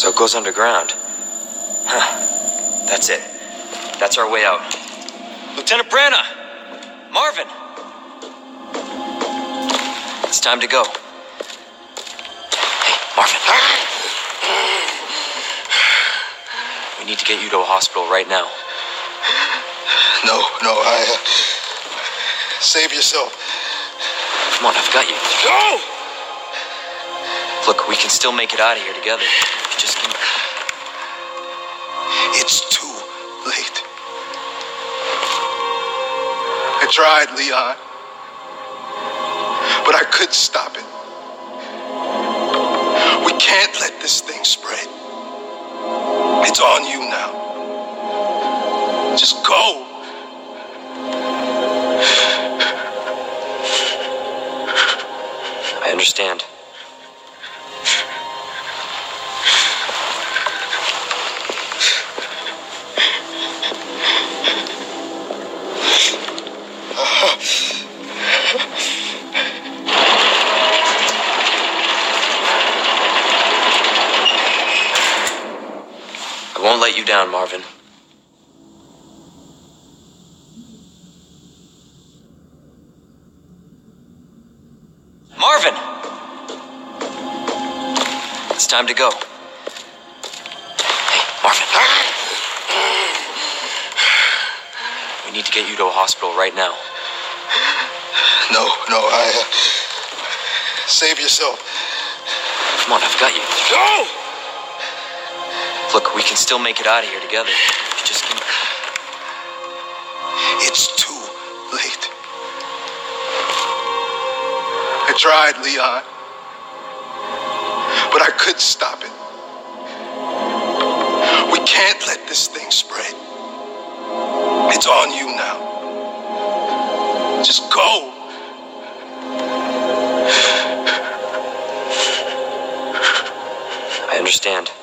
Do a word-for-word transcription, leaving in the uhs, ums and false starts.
So it goes underground. Huh. That's it. That's our way out. Lieutenant Branna! Marvin! It's time to go. Hey, Marvin. We need to get you to a hospital right now. No, no, I... Uh, save yourself. Come on, I've got you. Go! Look, we can still make it out of here together. Just give me... It's too late. I tried, Leon. But I couldn't stop it. We can't let this thing spread. It's on you now. Just go. I understand. I won't let you down, Marvin. Marvin! It's time to go. Hey, Marvin. We need to get you to a hospital right now. No, no, I... Uh, save yourself. Come on, I've got you. Go! Look, we can still make it out of here together. Just give me... It's too late. I tried, Leon. But I couldn't stop it. We can't let this thing spread. It's on you now. Just go. I understand.